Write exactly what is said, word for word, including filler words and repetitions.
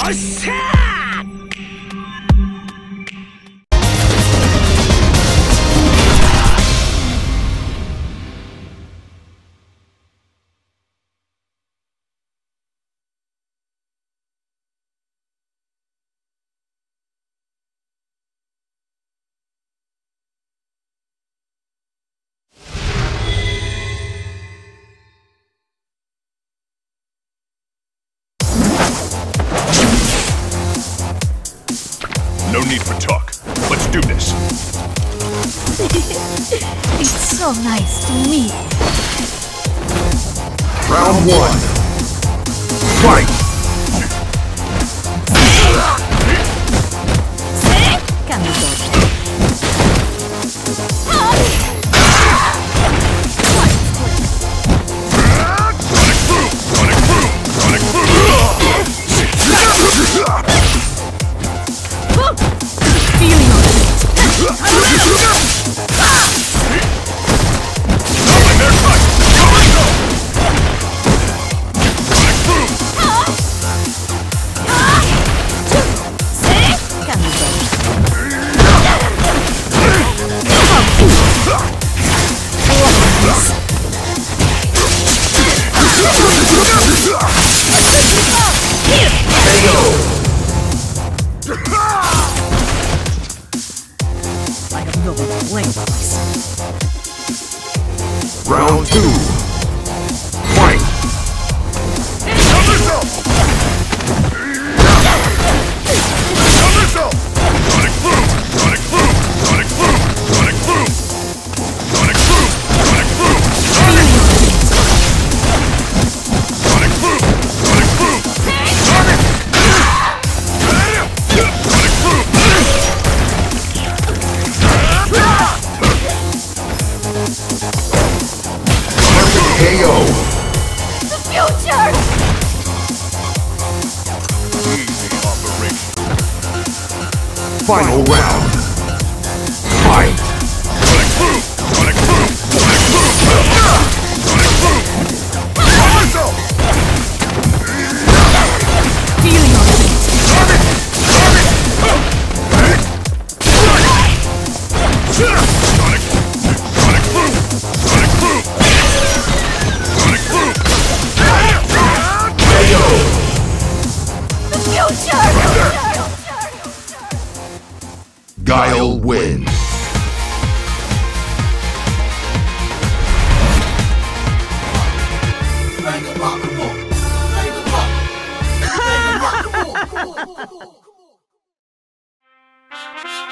No need for talk. Let's do this. It's so nice to meet. Round one. Fight! Round two. Fight! Sonic boom! Sonic boom! Sonic boom! Sonic boom! Sonic boom! Sonic boom! Sonic Sonic boom! Sonic boom! Sonic Sonic boom! K O. The future! Easy operation. Final round. Fight! Sonic boom! Sonic boom! Sonic boom! Sonic boom! Feeling your heat. Sonic! Sonic! Sonic! Sonic boom! Sonic boom! Sonic boom! K O. The future! Guile wins. Come on.